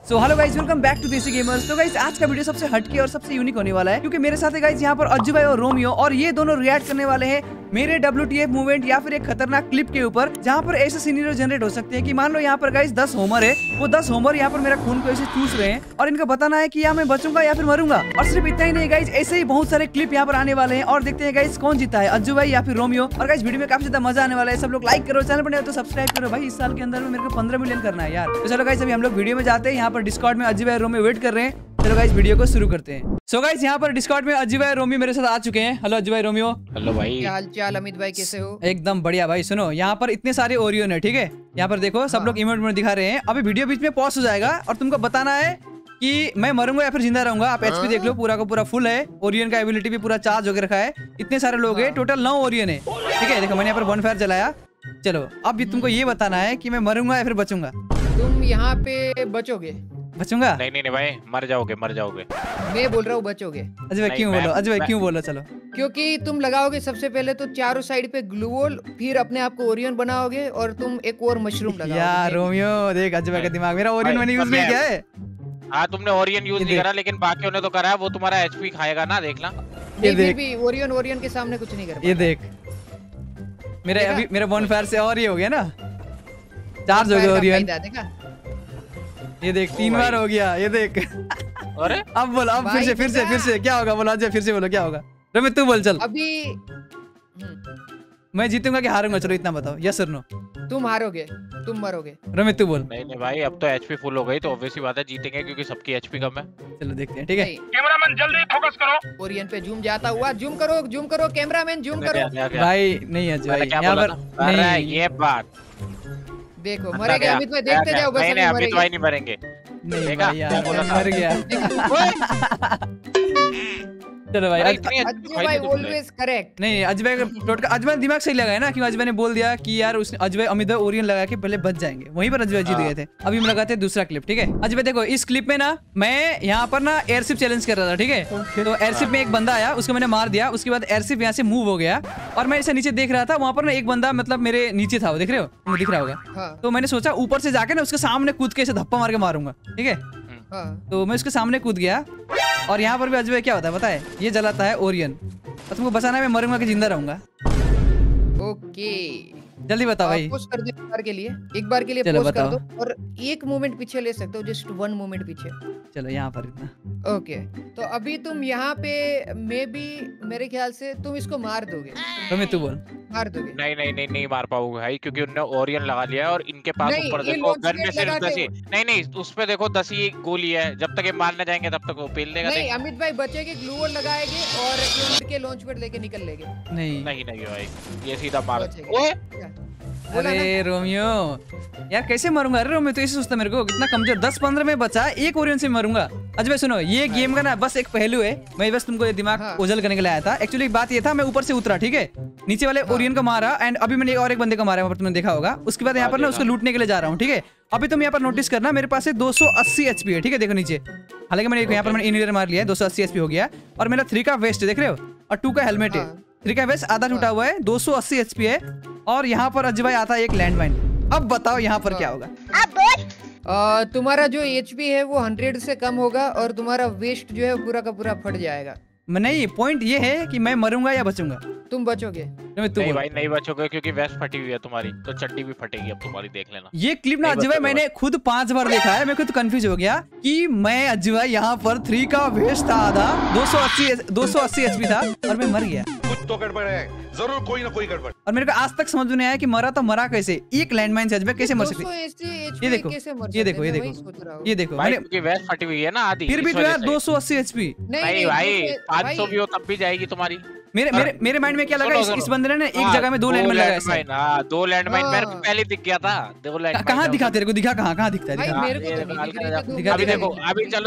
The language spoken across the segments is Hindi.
So hello guys, welcome back to Desi gamers. तो गाइस आज का वीडियो सबसे हटके और सबसे यूनिक होने वाला है क्योंकि मेरे साथ है गाइस यहाँ पर अज्जू भाई और रोमियो, और ये दोनों रिएक्ट करने वाले हैं मेरे WTF मूवमेंट या फिर एक खतरनाक क्लिप के ऊपर, जहाँ पर ऐसे सीनियर जनरेट हो सकते हैं कि मान लो यहाँ पर गाइस 10 होमर है, वो 10 होमर यहाँ पर मेरा खून को ऐसे चूस रहे हैं और इनको बताना है कि या मैं बचूंगा या फिर मरूंगा। और सिर्फ इतना ही नहीं गाइस, ऐसे ही बहुत सारे क्लिप यहाँ पर आने वाले हैं और देखते हैं गाइस कौन जीता है, अज्जू भाई या फिर रोमियो। और गाइस वीडियो में काफी ज्यादा मजा आने वाला है। सब लोग लाइक करो, चैनल पर तो सब्सक्राइब करो भाई। इस साल के अंदर में मेरे को 15 मिलियन करना है यार। तो चलो गाइस अभी हम लोग वीडियो में जाते हैं। यहाँ पर डिस्कॉर्ड में अज्जू भाई रोमियो वेट कर रहे हैं। चलो गाइस वीडियो को शुरू करते हैं। सो गाइस यहाँ पर डिस्कॉर्ड में अज्जू भाई रोमियो मेरे साथ आ चुके हैं। हेलो अज्जू भाई, रोमियो। हेलो भाई, क्या हाल चाल अमित भाई, कैसे हो? एकदम बढ़िया भाई। सुनो यहाँ पर इतने सारे ओरियन है, ठीक है। यहाँ पर देखो सब लोग इमोट में दिखा रहे हैं। अभी वीडियो बीच में पॉज हो जाएगा और तुमको बताना है कि मैं मरूंगा या फिर जिंदा रहूंगा। आप एचपी देख लो, पूरा का पूरा फुल है। ओरियन का एबिलिटी भी पूरा चार्ज होकर रखा है। इतने सारे लोग हैं, टोटल 9 ओरियन है, ठीक है। देखो मैंने यहाँ पर bonfire जलाया। चलो अब भी तुमको ये बताना है कि मैं मरूंगा या फिर बचूंगा। तुम यहाँ पे बचोगे? बचूंगा? नहीं नहीं भाई, मर जाओगे मर जाओगे। मैं बोल रहा हूँ बचोगे। अजय भाई क्यों बोलो, अजय भाई क्यों बोलो? चलो क्योंकि तुम लगाओगे सबसे पहले तो चारों साइड पे ग्लू वॉल, फिर अपने आप को ओरियन बनाओगे और तुम एक और मशरूम लगाओगे। यार रोमियो देख, अजय भाई का दिमाग, मेरा ओरियन मैंने यूज नहीं किया है। हाँ तुमने ओरियन यूज नहीं करा, लेकिन बाकियों ने तो करा है। वो तुम्हारा एचपी खाएगा ना, देखना। नहीं, फिर भी ओरियन के सामने कुछ नहीं कर। ये देख मेरे अभी मेरे bonfire से और ये हो गया ना, चार्ज हो गया ओरियन। ये देख 3 बार हो गया, ये देख। अरे अब बोल, अब फिर से क्या होगा? बोलो अजय, फिर से बोलो क्या होगा। रमित तू बोल चल। अभी मैं जीतूंगा कि हारूंगा? चलो इतना बताओ, यस और नो। तुम हारोगे, तुम मरोगे। रमित तू बोल। नहीं नहीं भाई, अब तो एचपी फुल हो गई तो ऑब्वियस ही बात है जीतेंगे, क्योंकि सबकी एचपी कम है। चलो देखते हैं, ठीक है। कैमरामैन जल्दी फोकस करो। ओरियन पे जूम जाता हुआ, जूम करो कैमरामैन, जूम करो। भाई नहीं अजय भाई, यहाँ पर नहीं। ये बात देखो मरेगा अमित भाई, देखते जाओ बस। नहीं अमित भाई नहीं मरेंगे। नहीं भाई यार, मर गया। चलो भाई अज्जू भाई ऑलवेज करेक्ट। नहीं अजय भाई दिमाग सही लगाया ना, क्यों अजय भाई ने बोल दिया कि यार उसने अजय भाई अमित भाई ओरियन लगा के पहले बच जाएंगे, वहीं पर अजय भाई जीत गए थे। अभी हम लगाते हैं दूसरा क्लिप, ठीक है। अजय भाई देखो इस क्लिप में ना मैं यहाँ पर ना एयरशिप चैलेंज कर रहा था, ठीक है। तो एयरशिप में एक बंदा आया, उसको मैंने मार दिया। उसके बाद एयरशिप यहाँ से मूव हो गया और मैं ऐसे नीचे देख रहा था, वहाँ पर ना एक बंदा मतलब मेरे नीचे था, वो देख रहे हो, मुझे दिख रहा होगा। तो मैंने सोचा ऊपर से जाके ना उसके सामने कूद के ऐसे धप्पा मार के मारूंगा, ठीक है। तो मैं उसके सामने कूद गया और यहाँ पर भी अजय भाई क्या होता है पता है, ये जलाता है ओरियन और तुमको बचाना है मैं मरूंगा कि जिंदा रहूंगा। ओके जल्दी बताओ भाई। पोस्ट कर दो एक बार के लिए पोस्ट कर दो और एक मोमेंट पीछे ले सकते हो, जस्ट 1 मोमेंट पीछे। चलो यहाँ पर इतना। ओके तो अभी तुम यहाँ पे मे बी मेरे ख्याल से तुम इसको मार दोगे। रमित तू बोल। मार दोगे? नहीं मार पाओगे भाई, क्योंकि उन्होंने ओरियन लगा लिया है और इनके पास ऊपर देखो गन में सिर्फ 10 ही नहीं उस पे देखो 10 ही गोली है। जब तक ये मारने जाएंगे तब तक वो पेल देगा। नहीं अमित भाई बचेंगे, ग्लू वॉल लगाएंगे और यूनिट के लॉन्च पैड लेके निकल लेंगे। नहीं भाई, ये सीधा मार। अरे रोमियो यार कैसे मरूंगा? अरे रोमियो तो ऐसे सोचता मेरे को, कितना कमजोर। 10-15 में बचा, एक ओरियन से मरूंगा। अजय भाई सुनो, ये गेम का ना बस एक पहलू है, मैं बस तुमको ये दिमाग उजल करने के लिए आया था। एक्चुअली बात ये था, मैं ऊपर से उतरा, ठीक है, नीचे वाले ओरियन को मारा एंड अभी मैंने और एक बंदे को मारा, तुमने देखा होगा। उसके बाद यहाँ पर ना उसको लूटने के लिए जा रहा हूँ, ठीक है। अभी तुम यहाँ पर नोटिस करना, मेरे पास 280 एचपी है, ठीक है। देखो नीचे, हालांकि मैंने यहाँ पर मैंने इनहिबिटर मार लिया है, 280 एचपी हो गया। और मेरा 3 का वेस्ट देख रहे हो और 2 का हेलमेट है। 3 का वेस्ट आधा टूटा हुआ है, 280 एचपी है। और यहाँ पर अजय भाई आता है एक लैंडमाइन। अब बताओ यहाँ पर क्या होगा? तुम्हारा जो एचपी है वो 100 से कम होगा और तुम्हारा वेस्ट जो है पूरा का पूरा फट जाएगा। नहीं पॉइंट ये है कि मैं मरूंगा या बचूंगा। तुम बचोगे। नहीं भाई नहीं बचोगे, क्योंकि वेस्ट फटी हुई है तुम्हारी, तो चड्डी भी फटेगी अब तुम्हारी, देख लेना। ये क्लिप ना अजय भाई मैंने खुद 5 बार देखा है, मैं खुद कंफ्यूज हो गया कि मैं अजय भाई यहाँ पर 3 का वेस्ट था आधा, 280 एचपी था और मैं मर गया। कुछ तो गड़बड़ है, जरूर कोई ना कोई गड़बड़। और मेरे को आज तक समझ में नहीं आया कि मरा तो मरा कैसे, एक लैंडमाइन से अजय भाई कैसे मर सकते? ये देखो ये देखो क्योंकि वेस्ट फटी हुई है ना आधी, फिर भी जो है 280 एचपी। नहीं भाई 500 भी हो तब भी जाएगी तुम्हारी। मेरे माइंड में क्या लगा, इस बंदे ने एक जगह में 2 लैंडमाइन लगाया। 2 लैंडमाइन मेरे को पहले दिख गया था। 2 लैंडमाइन कहाँ दिखा तेरे को? दिखा कहाँ दिखता है? अभी देखो, अभी चलो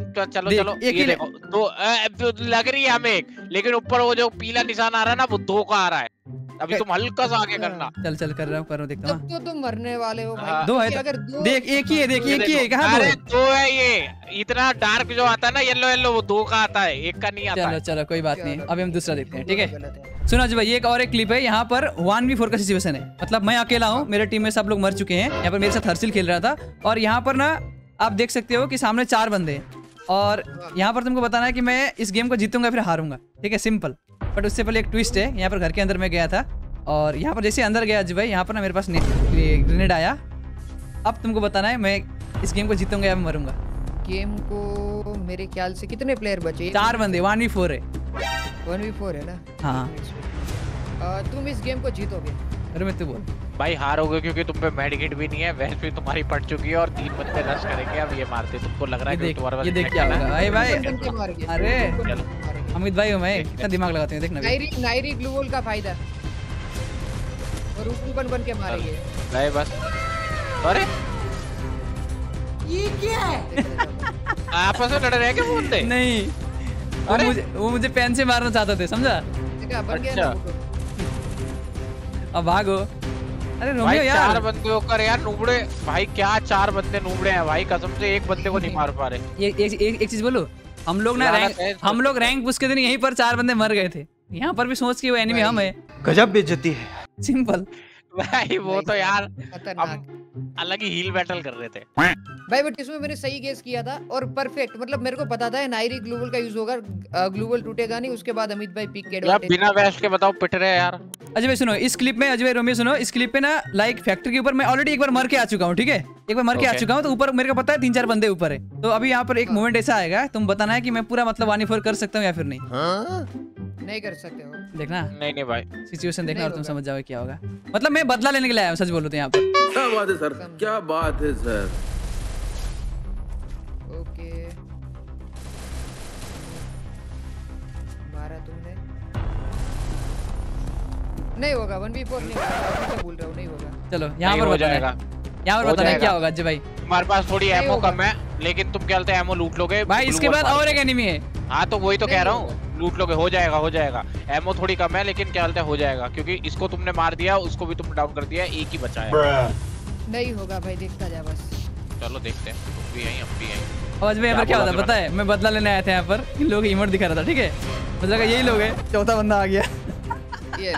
ये देखो, तो लग रही है हमें एक, लेकिन ऊपर वो जो पीला निशान आ रहा है ना, वो 2 का आ रहा है। अभी तुम हल्का सा आगे करना। चल कर रहा हूँ देखता हूँ। तो तुम मरने वाले हो भाई। 2 है, देख एक ही है, कहाँ 2 है? 2 है। ये इतना डार्क जो आता है ना येलो वो 2 का आता है, 1 का नहीं आता। चलो कोई बात नहीं, अभी हम दूसरा देखते हैं, ठीक है। सुनो अजय भाई, एक और एक क्लिप है। यहाँ पर 1v4 का सिचुएशन है, मतलब मैं अकेला हूँ, मेरे टीम में सब लोग मर चुके हैं। यहाँ पर मेरे साथ हर्षिल खेल रहा था और यहाँ पर ना आप देख सकते हो कि सामने 4 बंदे हैं और यहाँ पर तुमको बताना है कि मैं इस गेम को जीतूंगा फिर हारूंगा, ठीक है, सिंपल। बट उससे पहले एक ट्विस्ट है। यहाँ पर घर के अंदर मैं गया था और यहाँ पर जैसे अंदर गया अजय भाई, यहाँ पर ना मेरे पास ग्रेनेड आया। अब तुमको बताना है मैं इस गेम को जीतूंगा या मरूंगा। गेम को मेरे ख्याल से कितने प्लेयर बचे? 4 बंदे, 1v4 है। 1v4 है ना? हाँ। तुम इस गेम को जीतोगे। अरे मैं तू बोल भाई हारोगे क्योंकि तुम पे मेडिकेट भी नहीं है, वैसे भी तुम्हारी पट चुकी है और 3 बंदे रश करेंगे। अब ये मारते तुमको लग रहा है कि तुम्हारे पास ये देख क्या होगा भाई। अरे चलो अमित भाई हो मैं कितना दिमाग लगाते हैं देखना। नायरी ग्लूवॉल का फायदा और ऊपर बन के मारेंगे भाई बस। अरे ये क्या है? आपस में लड़ रहे हैं क्या बंदे? नहीं, वो मुझे पेन से मारना चाहते थे, समझा? बन गया ना। अब भागो। अरे रोमियो यार 4 बंदे होकर यार नूबड़े भाई, क्या 4 बंदे नूबड़े हैं भाई, कसम से एक बंदे को नहीं मार पा रहे। एक चीज बोलो, हम लोग रैंक पुश के दिन यहीं पर 4 बंदे मर गए थे। यहाँ पर भी सोच के वो एनिमी हम है। गजब बेइज्जती है। सिंपल भाई वो तो यार खतरनाक अलग ही हील बैटल कर रहे थे भाई। बट इसमें मैंने सही गेस किया था और परफेक्ट, मतलब मेरे को पता था नायरी ग्लूवल का यूज होगा, ग्लूवल टूटेगा नहीं। उसके बाद अमित भाई पिक के यार बिना वेस्ट के बताओ पिट रहे यार। अजय भाई सुनो, इस क्लिप में, अजय भाई रोमियो सुनो, इस क्लिप पे ना लाइक फैक्ट्री के ऊपर मैं ऑलरेडी एक बार मर के आ चुका हूँ, ठीक है, एक बार मर के आ चुका हूँ। तो ऊपर मेरे को पता है 3-4 बंदे ऊपर है। तो अभी यहाँ पर एक मोमेंट ऐसा आएगा, तुम बताना है कि मैं पूरा मतलब 1v4 कर सकता हूँ या फिर नहीं। नहीं कर सकते हो, देखना। नहीं भाई सिचुएशन देखना और तुम समझ जाओगे क्या होगा। मतलब मैं बदला लेने के लिए आया हूँ, सच बोलूं तो यहाँ पर। क्या बात है सर, क्या बात है सर। ओके मारा तुमने, नहीं होगा 1v4 नहीं होगा, बोल रहा हूँ नहीं होगा। चलो यहाँ पर बताना, यहाँ पर बताना क्या होगा अजय भाई। तुम्हारे पास थोड़ी एमो कम है, लेकिन तुम क्या बोलते हैं एमो लूट लोगे भाई। इसके बाद और एक एनिमी है। हाँ तो वही तो कह रहा हूँ, लूट लोगे, हो जाएगा। एमो थोड़ी कम है लेकिन क्या बोलते हैं हो जाएगा, क्योंकि इसको तुमने मार दिया, उसको भी तुम डाउन कर दिया, एक ही बचा है। नहीं होगा भाई, देखता जा बस। चलो देखते हैं, तुम भी यहीं हम भी यहीं। और अजय भाई यहाँ पर क्या होता है पता है, मैं बदला लेने आया था यहाँ पर, इन लोग इमोट दिखा रहा था, ठीक है, मतलब यही लोग है। चौथा बंदा आ गया ये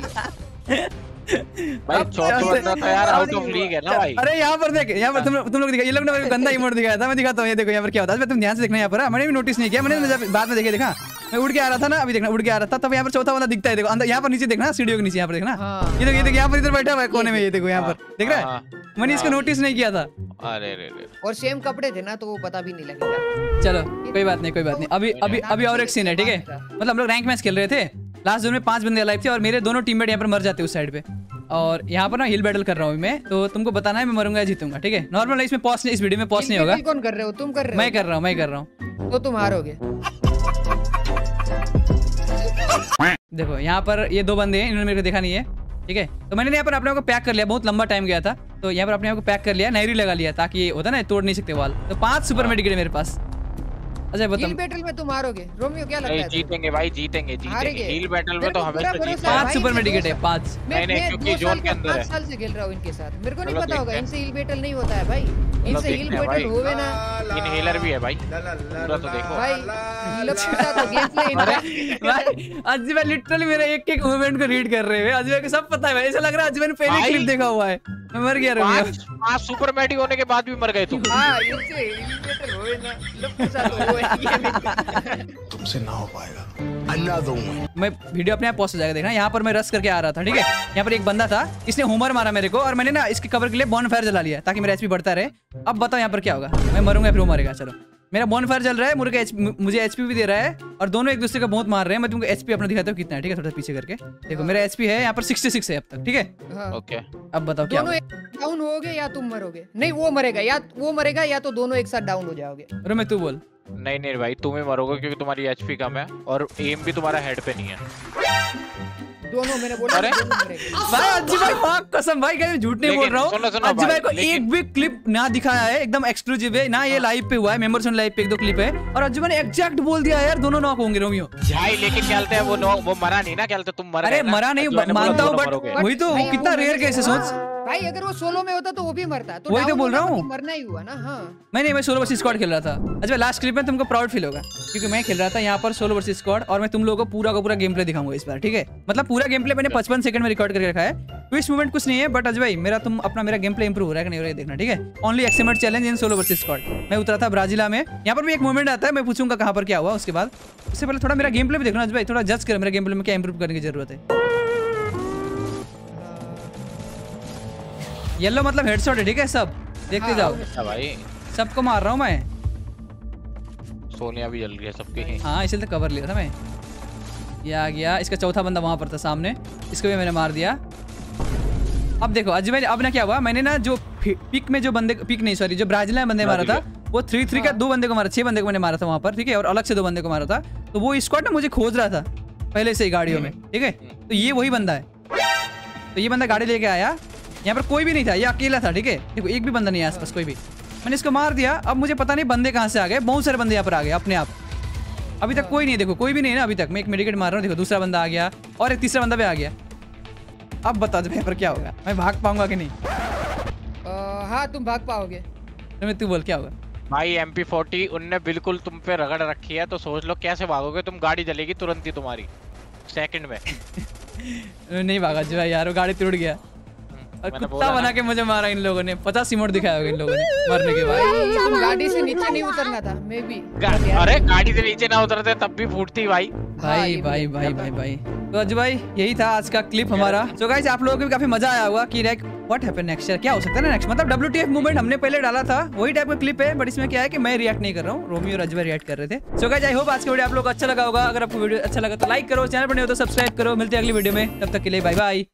भाई चौथा बंदा तो यार आउट ऑफ लीग है ना भाई। अरे यहाँ पर देख, यहाँ पर तुम लोग दिखा, ये लोग ने गंदा इमोट दिखाया था, मैं दिखाता हूँ। ये देखो यहाँ पर क्या होता है, तुम ध्यान से देखना। यहाँ पर मैंने भी नोटिस नहीं किया, मैंने बाद में देखा मैं उड़ के आ रहा था ना, अभी देखना उड़ के आ रहा था, तब यहाँ पर चौथा वाला दिखता है। देखो अंदर, यहाँ पर नीचे देखना, सीढ़ियों के नीचे यहाँ पर देखना। ये देखो यहाँ पर इधर बैठा हुआ है कोने में, ये देखो यहाँ पर देख रहा है, मैंने इसको नोटिस नहीं किया था। अरे और सेम कपड़े थे ना तो वो पता भी नहीं लगेगा। चलो कोई बात नहीं। अभी और एक सीन है, ठीक है। मतलब हम लोग रैंक मैच खेल रहे थे, लास्ट जोन में 5 बंदे अलाइव थे और मेरे दोनों टीममेट यहाँ पर मर जाते उस साइड पे। और यहाँ पर ना हिल बैटल कर रहा हूँ मैं, तो तुमको बताना है मैं मरूंगा या जीतूंगा, ठीक है। नॉर्मल इसमें पॉज नहीं, इस वीडियो में पॉज नहीं होगा। कौन कर रहे हो? तुम कर रहे हो? मैं कर रहा हूँ। तो तुम हारोगे। देखो यहाँ पर ये 2 बंदे हैं, इन्होंने मेरे को देखा नहीं है, ठीक है। तो मैंने यहाँ पर अपने आप को पैक कर लिया, बहुत लंबा टाइम गया था, तो यहाँ पर अपने आप को पैक कर लिया, नायरी लगा लिया, ताकि होता ना तोड़ नहीं सकते वाल। तो 5 सुपर मेडिकेट है मेरे पास। अच्छा बताओ, हील बैटल में तुम हारोगे रोमियो, क्या लगता है? जीतेंगे भाई, जीतेंगे। हील बैटल में तो हमेशा जीतेंगे। 5 सुपर मेडिकेट है, 5। नहीं क्योंकि जोन के अंदर है। 5 साल से खेल रहा हूँ इनके साथ, मेरे को नहीं पता होगा इनसे हील बैटल नहीं होता है भाई। इनसे हील बैटल होवे ना, इनहेलर भी है भाई, पूरा तो देखो भाई। लपटा तो गेम प्ले इनका भाई। अजय भाई लिटरली मेरा एक मूवमेंट को रीड कर रहे हैं। अजय भाई को सब पता है भाई, ऐसा लग रहा है अजय भाई ने पहले क्लिप देखा हुआ है। मैं मर गया रोमियो। 5 सुपर मेडिक होने के बाद भी मर गए तुम। हां इनसे हील बैटल होवे ना, लपटा तो होवे। तुमसे ना हो पाएगा। Another one. मैं वीडियो अपने आप पॉज हो जाएगा, देखना। यहाँ पर मैं रश करके आ रहा था, ठीक है। यहाँ पर एक बंदा था, इसने होमर मारा मेरे को और मैंने ना इसके कवर के लिए बॉनफायर जला लिया ताकि मेरा एचपी बढ़ता रहे। अब बताओ यहाँ पर क्या होगा, मैं मरूंगा फिर वो मरेगा। चलो मेरा बॉनफायर जल रहा है, मुझे एचपी भी दे रहा है और दोनों एक दूसरे को बहुत मार रहे हैं। मैं तुमको एचपी अपना दिखाता हूँ कितना है, ठीक है, थोड़ा पीछे करके देखो। मेरा एचपी है यहाँ पर 66 है अब तक, ठीक है। ओके अब बताओ क्या दोनों डाउन होगे या तुम मरोगे? नहीं वो मरेगा, या वो मरेगा या तो दोनों एक साथ डाउन हो जाओगे। अरे मैं तू बोल। नहीं भाई तुम ही मरोगे क्योंकि तुम्हारी एचपी कम है और एम भी तुम्हारा हेड पे नहीं है। दोनों मैंने बोला अरे दोनों मरेंगे। भाई अज्जी भाई मां कसम भाई, कहीं झूठ नहीं बोल रहा हूँ। अज्जी भाई को एक भी क्लिप ना दिखाया है, एकदम एक्सक्लूसिव है ना, ये लाइव पे हुआ है, मेंबर्स ऑन लाइव पे 1-2 क्लिप है और अज्जी भाई ने एग्जैक्ट बोल दिया यार दोनों नॉक होंगे रोमियो भाई। लेकिन क्या वो मरा नहीं ना, क्या तुम मर गए? अरे मरा नहीं मानता हूँ, बट वही तो कितना रेयर केस है, सोच भाई अगर वो सोलो में होता तो वो भी मरता, तो वही तो बोल रहा हूँ, मरना ही हुआ ना। हाँ मैं सोलो वर्सेस स्क्वाड खेल रहा था। अच्छा लास्ट क्लिप में तुमको प्राउड फील होगा क्योंकि मैं खेल रहा था यहाँ पर सोलो वर्सेस स्क्वाड और मैं तुम लोगों को पूरा का पूरा गेम प्ले दिखाऊंगा इस बार, ठीक है? मतलब पूरा गेम प्ले मैंने 55 सेकंड में रिकॉर्ड करके रखा है। ट्विस्ट मूवमेंट कुछ नहीं है, बट अजय भाई मेरा गेम प्ले इंप्रूव हो रहा है कि नहीं हो रहा है देखना, ठीक है? ओनली एक्समेट challenge in solo versus squad. मैं उतरा था ब्राजीला में, यहाँ पर भी एक मूवमेंट आता है, मैं पूछूंगा कहाँ पर क्या हुआ उसके बाद। उससे पहले थोड़ा मेरा गेम प्ले भी देखना अजय भाई, थोड़ा जज कर मेरा गेम प्ले में क्या इंप्रूव करने की जरूरत है। येलो मतलब हेडशॉट है, ठीक है? सब देखते जाओ भाई, सबको मार रहा हूँ मैं। सोनिया भी जल रही है सबकी। हाँ इसलिए तो कवर लिया था मैं। ये आ गया, इसका चौथा बंदा वहां पर था सामने, इसको भी मैंने मार दिया। अब देखो अजय भाई, अब ना क्या हुआ, मैंने ना जो पिक में जो बंदे, पिक नहीं सॉरी, जो ब्राजील में बंदे मारा था वो 3-3 का 2 बंदे को मारा, 6 बंदे को मैंने मारा था वहां पर, ठीक है? और अलग से 2 बंदे को मारा था। तो वो स्क्वाड ना मुझे खोज रहा था पहले से ही गाड़ियों में, ठीक है? तो ये वही बंदा है। तो ये बंदा गाड़ी लेके आया, यहाँ पर कोई भी नहीं था, ये अकेला था, ठीक है? देखो एक भी बंदा नहीं है आसपास कोई भी। मैंने इसको मार दिया। अब मुझे पता नहीं बंदे कहाँ से आ गए, बहुत सारे बंदे यहाँ पर आ गए अपने आप। अभी तक कोई नहीं है, देखो कोई भी नहीं है ना अभी तक। मैं एक मेडिकेट मार रहा हूँ, देखो दूसरा बंदा आ गया और एक तीसरा बंदा भी आ गया। अब बता दो यहाँ पर क्या होगा, मैं भाग पाऊंगा कि नहीं? हाँ तुम भाग पाओगे। तू बोल क्या होगा? भाई MP40 उनने बिल्कुल तुम पे रगड़ रखी है, तो सोच लो कैसे भागोगे तुम। गाड़ी जलेगी तुरंत ही तुम्हारी, सेकंड में। नहीं भागा जो यार, वो गाड़ी टूट गया और कुत्ता बना के मुझे मारा इन लोगों ने। 50 इमोट दिखाया होगा इन लोगों ने मरने के बाद। तुम गाड़ी से नीचे नहीं उतरना था, मे बी। अरे गाड़ी से नीचे ना उतरते तब भी फूटती भाई। भाई तो अजय भाई यही था आज का क्लिप हमारा। तो गाइस आप लोगों को भी काफी मजा आया होगा कि लाइक व्हाट हैपन नेक्स्ट, क्या हो सकता है ना नेक्स्ट। मतलब WTF मूवमेंट हमने पहले डाला था, वही टाइप का क्लिप है, बट इसमें क्या है कि मैं रिएक्ट नहीं कर रहा हूँ, रोमी और अजय रिएक्ट कर रहे थे। सो गाइस आई होप आज का वीडियो आप लोगों को अच्छा लगा होगा। अगर आपको वीडियो अच्छा लगा तो लाइक करो, चैनल पर नहीं हो तो सब्सक्राइब करो। मिलते हैं अगली वीडियो में, तब तक के लिए बाय बाय।